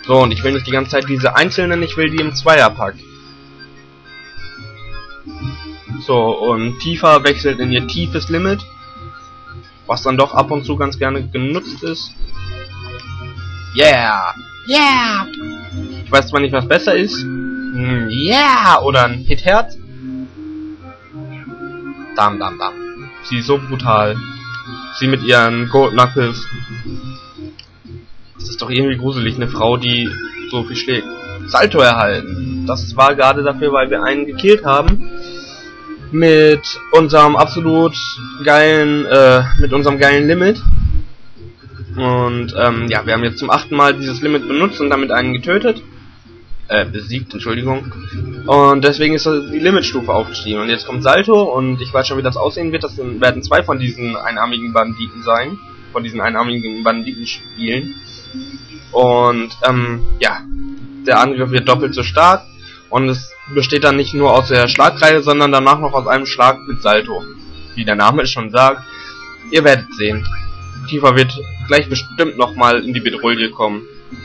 So, und ich will nicht die ganze Zeit diese einzelnen, ich will die im Zweierpack. So, und Tifa wechselt in ihr tiefes Limit, was dann doch ab und zu ganz gerne genutzt ist. Yeah! Yeah! Ich weiß zwar nicht, was besser ist. Yeah! Oder ein Hit-Herz. Dam. Sie ist so brutal. Sie mit ihren Gold Knuckles. Das ist doch irgendwie gruselig, eine Frau, die so viel schlägt. Salto erhalten. Das war gerade dafür, weil wir einen gekillt haben. Mit unserem absolut geilen, geilen Limit. Und, ja, wir haben jetzt zum 8. Mal dieses Limit benutzt und damit einen getötet. Besiegt, Entschuldigung. Und deswegen ist die Limitstufe aufgestiegen. Und jetzt kommt Salto und ich weiß schon, wie das aussehen wird. Das werden 2 von diesen einarmigen Banditen sein. Von diesen einarmigen Banditen spielen. Und, ja. Der Angriff wird doppelt so stark. Und es besteht dann nicht nur aus der Schlagreihe, sondern danach noch aus einem Schlag mit Salto. Wie der Name es schon sagt. Ihr werdet sehen. Tifa wird gleich bestimmt nochmal in die Bedrohung kommen.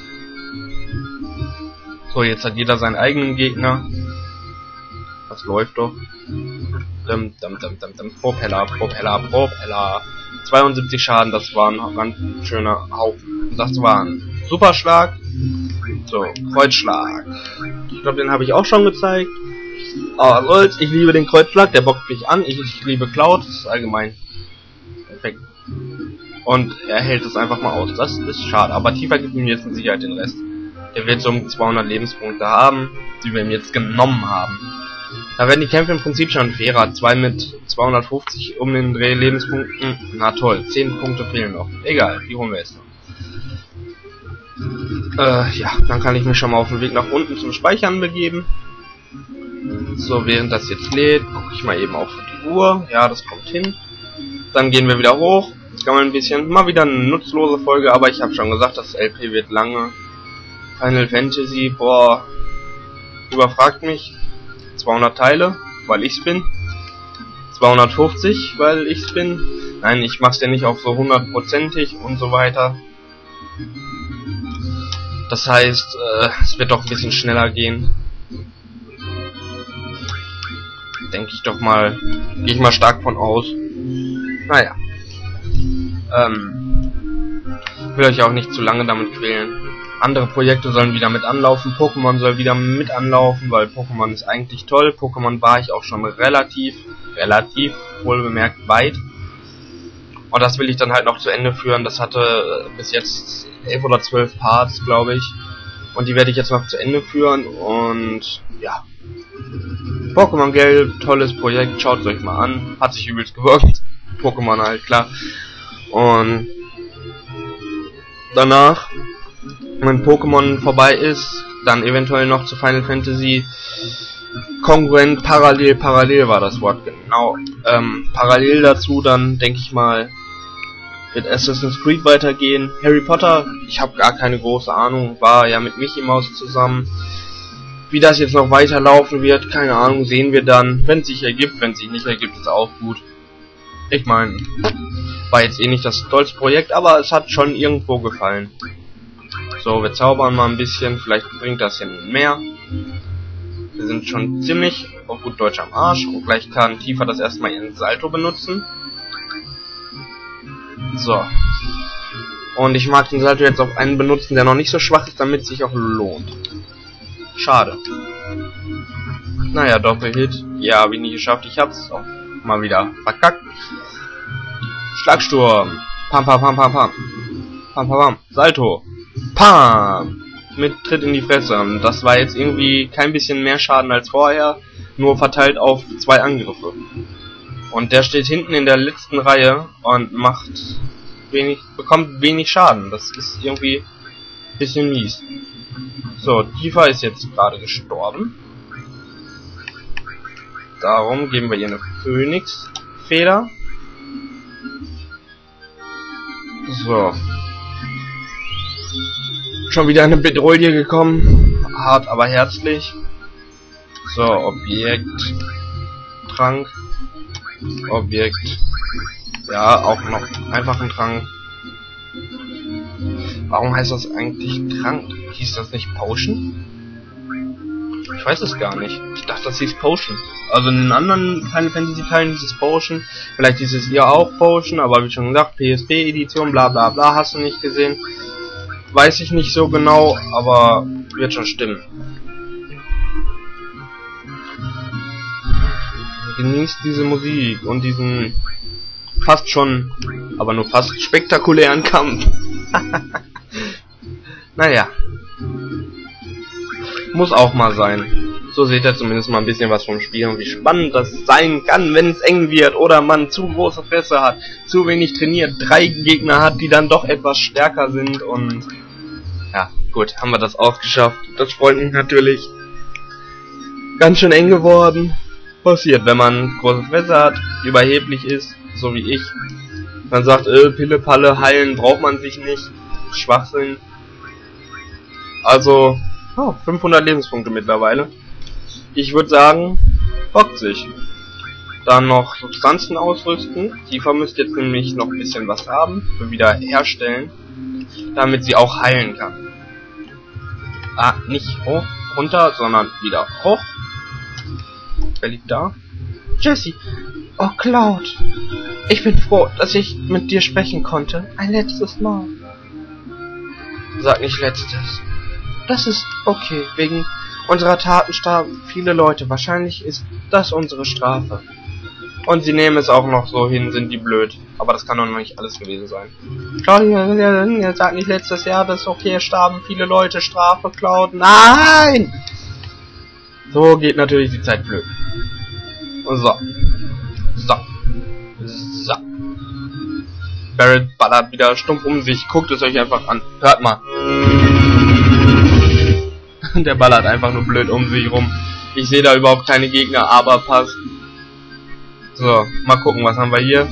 So, jetzt hat jeder seinen eigenen Gegner. Das läuft doch. Propeller. 72 Schaden, das war ein ganz schöner Haufen. Das war ein Superschlag. So, Kreuzschlag. Ich glaube, den habe ich auch schon gezeigt. Aber soll's, ich liebe den Kreuzschlag, der bockt mich an. Ich liebe Cloud, das ist allgemein perfekt. Und er hält es einfach mal aus. Das ist schade, aber Tifa gibt ihm jetzt in Sicherheit den Rest. Der wird so um 200 Lebenspunkte haben, die wir ihm jetzt genommen haben. Da werden die Kämpfe im Prinzip schon fairer. 2 mit 250 um den Dreh Lebenspunkten. Na toll, 10 Punkte fehlen noch. Egal, die holen wir jetzt noch. Ja, dann kann ich mich schon mal auf den Weg nach unten zum Speichern begeben. So, während das jetzt lädt, gucke ich mal eben auf die Uhr. Ja, das kommt hin. Dann gehen wir wieder hoch. Jetzt kann man ein bisschen, mal wieder eine nutzlose Folge, aber ich habe schon gesagt, das LP wird lange. Final Fantasy, boah, überfragt mich. 200 Teile, weil ich's bin. 250, weil ich's bin. Nein, ich mach's ja nicht auf so 100%ig und so weiter. Das heißt, es wird doch ein bisschen schneller gehen. Denke ich doch mal, gehe ich mal stark von aus. Naja. Will euch auch nicht zu lange damit quälen. Andere Projekte sollen wieder mit anlaufen, Pokémon soll wieder mit anlaufen, weil Pokémon ist eigentlich toll. Pokémon war ich auch schon relativ, wohlbemerkt weit. Und das will ich dann halt noch zu Ende führen. Das hatte bis jetzt 11 oder 12 Parts, glaube ich. Und die werde ich jetzt noch zu Ende führen. Und ja. Pokémon Gelb, tolles Projekt, schaut es euch mal an. Hat sich übelst gewirkt. Pokémon halt, klar. Und danach, wenn Pokémon vorbei ist, dann eventuell noch zu Final Fantasy kongruent, parallel war das Wort, genau. Parallel dazu dann, denke ich mal, wird Assassin's Creed weitergehen. Harry Potter, ich habe gar keine große Ahnung, war ja mit Mickey Mouse zusammen. Wie das jetzt noch weiterlaufen wird, keine Ahnung, sehen wir dann. Wenn es sich ergibt, wenn es sich nicht ergibt, ist auch gut. Ich meine, war jetzt eh nicht das tollste Projekt, aber es hat schon irgendwo gefallen. So, wir zaubern mal ein bisschen, vielleicht bringt das hin mehr. Wir sind schon ziemlich auf gut Deutsch am Arsch und gleich kann Tifa das erstmal ihren Salto benutzen. So. Und ich mag den Salto jetzt auf einen benutzen, der noch nicht so schwach ist, damit es sich auch lohnt. Schade. Naja, Doppelhit. Ja, wie nie geschafft. Ich hab's auch mal wieder verkackt. Schlagsturm. Pam, pam, pam, pam, pam. Pam, pam, pam. Salto. Pam. Mit Tritt in die Fresse. Und das war jetzt irgendwie kein bisschen mehr Schaden als vorher. Nur verteilt auf 2 Angriffe. Und der steht hinten in der letzten Reihe und bekommt wenig Schaden. Das ist irgendwie ein bisschen mies. So, Tifa ist jetzt gerade gestorben. Darum geben wir ihr eine Phönix-Feder. So. Schon wieder eine Bedrohung gekommen. Hart, aber herzlich. So, Objekt. Trank. Objekt. Ja, auch noch einfach ein Trank. Warum heißt das eigentlich krank? Hieß das nicht Potion? Ich weiß es gar nicht. Ich dachte, das hieß Potion. Also in den anderen Final Fantasy Teilen hieß es Potion. Vielleicht hieß es hier auch Potion, aber wie schon gesagt, PSP-Edition, bla bla bla, hast du nicht gesehen. Weiß ich nicht so genau, aber wird schon stimmen. Genießt diese Musik und diesen fast schon, aber nur fast spektakulären Kampf. Naja. Muss auch mal sein. So seht ihr zumindest mal ein bisschen was vom Spiel und wie spannend das sein kann, wenn es eng wird oder man zu große Fresse hat, zu wenig trainiert, 3 Gegner hat, die dann doch etwas stärker sind und ja, gut, haben wir das auch geschafft. Das freut mich natürlich. Ganz schön eng geworden. Passiert, wenn man große Fresse hat, überheblich ist, so wie ich. Man sagt, Pille, Palle, heilen braucht man sich nicht. Schwachsinn. Also, 500 Lebenspunkte mittlerweile. Ich würde sagen, bockt sich. Dann noch Substanzen ausrüsten. Tifa müsste jetzt nämlich noch ein bisschen was haben, für wieder herstellen, damit sie auch heilen kann. Nicht hoch, runter, sondern wieder hoch. Wer liegt da? Jessie. Oh, Cloud. Ich bin froh, dass ich mit dir sprechen konnte. Ein letztes Mal. Sag nicht letztes. Das ist okay. Wegen unserer Taten starben viele Leute. Wahrscheinlich ist das unsere Strafe. Und sie nehmen es auch noch so hin, sind die blöd. Aber das kann doch noch nicht alles gewesen sein. Claudia, sag nicht letztes Jahr, das ist okay, starben viele Leute. Strafe, Cloud. Nein! So geht natürlich die Zeit blöd. So. Barret ballert wieder stumpf um sich. Guckt es euch einfach an. Hört mal. Der ballert einfach nur blöd um sich rum. Ich sehe da überhaupt keine Gegner, aber passt. So, mal gucken, was haben wir hier.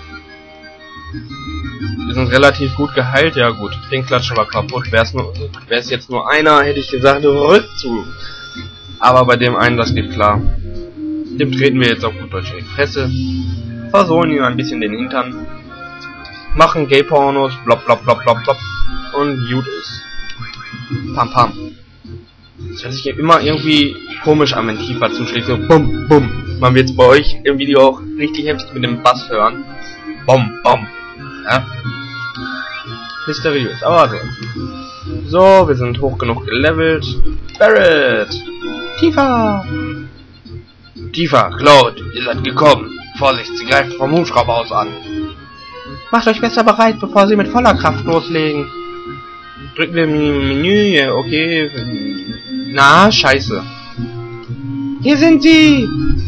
Wir sind relativ gut geheilt. Ja gut, den klatschen wir kaputt. Wäre es jetzt nur einer, hätte ich gesagt, Rückzug. Aber bei dem einen, das geht klar. Dem treten wir jetzt auf gut Deutsch in die Fresse. Versohlen ihm ein bisschen den Hintern. Machen Gay-Pornos, blop blop blop blop blop. Und gut ist. Pam pam. Das hört sich ja immer irgendwie komisch an, wenn Tifa zuschlägt. So bum bum. Man wird es bei euch im Video auch richtig heftig mit dem Bass hören. Bum bum. Ja? Mysteriös, aber so. So, wir sind hoch genug gelevelt. Barret! Tifa! Tifa, Cloud, ihr seid gekommen. Vorsicht, sie greift vom Hubschrauber aus an. Macht euch besser bereit, bevor sie mit voller Kraft loslegen. Drücken wir Menü, okay. Na, scheiße. Hier sind sie!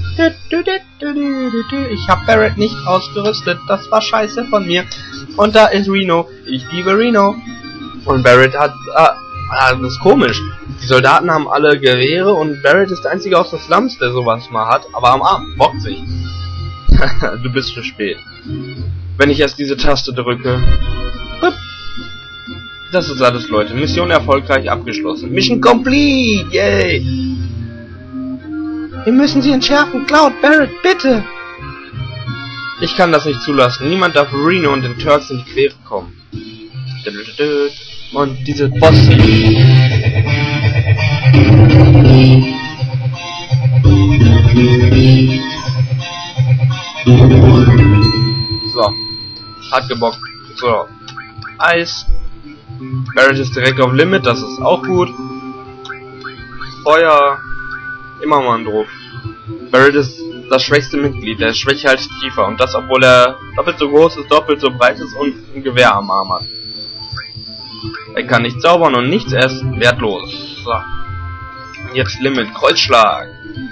Ich hab Barret nicht ausgerüstet, das war scheiße von mir. Und da ist Reno. Ich liebe Reno. Und Barret hat... das ist komisch. Die Soldaten haben alle Gewehre und Barret ist der einzige aus den Slums, der sowas mal hat. Aber am Arm bockt sich. Du bist zu spät. Wenn ich erst diese Taste drücke. Hup. Das ist alles, Leute. Mission erfolgreich abgeschlossen. Mission complete! Yay! Wir müssen sie entschärfen. Cloud, Barret, bitte! Ich kann das nicht zulassen. Niemand darf Reno und den Turks in die Quere kommen. Und diese Boss... So. Hat gebockt. So. Eis. Barret ist direkt auf Limit, das ist auch gut. Feuer. Immer mal drauf. Barret ist das schwächste Mitglied, der ist schwächer als Tifa. Und das, obwohl er doppelt so groß ist, doppelt so breit ist und ein Gewehr am Arm hat. Er kann nicht zaubern und nichts, er ist wertlos. So. Jetzt Limit, Kreuzschlag.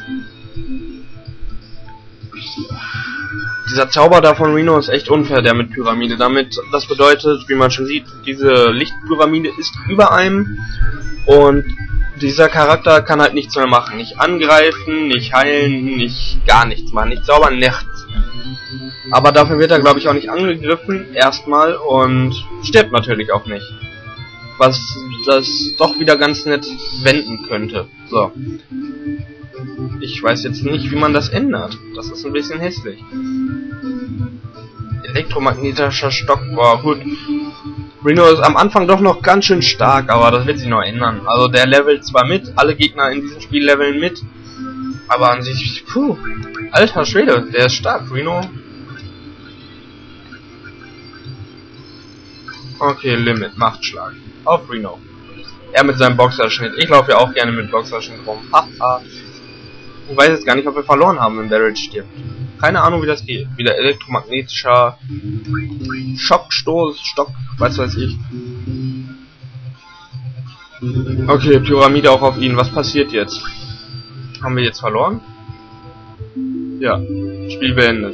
Dieser Zauber da von Reno ist echt unfair, der mit Pyramide. Das bedeutet, wie man schon sieht, diese Lichtpyramide ist über einem und dieser Charakter kann halt nichts mehr machen. Nicht angreifen, nicht heilen, gar nichts machen. Nicht zaubern, nichts. Aber dafür wird er, glaube ich, auch nicht angegriffen, erstmal, und stirbt natürlich auch nicht. Was das doch wieder ganz nett wenden könnte. So. Ich weiß jetzt nicht, wie man das ändert. Das ist ein bisschen hässlich. Elektromagnetischer Stock war gut. Reno ist am Anfang doch noch ganz schön stark, aber das wird sich noch ändern. Also der levelt zwar mit, alle Gegner in diesem Spiel leveln mit, aber an sich, puh, alter Schwede, der ist stark, Reno. Okay, Limit, Machtschlag. Auf Reno. Er mit seinem Boxerschnitt. Ich laufe ja auch gerne mit Boxerschnitt rum. Haha. Ich weiß jetzt gar nicht, ob wir verloren haben, wenn Barrett stirbt. Keine Ahnung, wie das geht. Wieder elektromagnetischer Schockstoß, was weiß ich. Okay, Pyramide auch auf ihn. Was passiert jetzt? Haben wir jetzt verloren? Ja. Spiel beendet.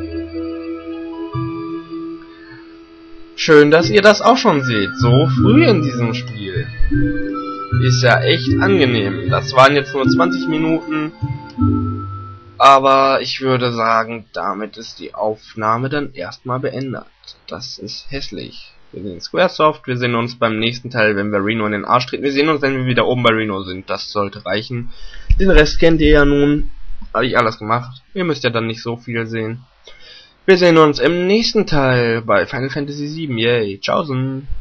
Schön, dass ihr das auch schon seht. So früh in diesem Spiel. Ist ja echt angenehm. Das waren jetzt nur 20 Minuten. Aber ich würde sagen, damit ist die Aufnahme dann erstmal beendet. Das ist hässlich. Wir sind Squaresoft, wir sehen uns beim nächsten Teil, wenn wir Reno in den Arsch treten. Wir sehen uns, wenn wir wieder oben bei Reno sind. Das sollte reichen. Den Rest kennt ihr ja nun. Habe ich alles gemacht. Ihr müsst ja dann nicht so viel sehen. Wir sehen uns im nächsten Teil bei Final Fantasy VII. Yay. Tschaußen.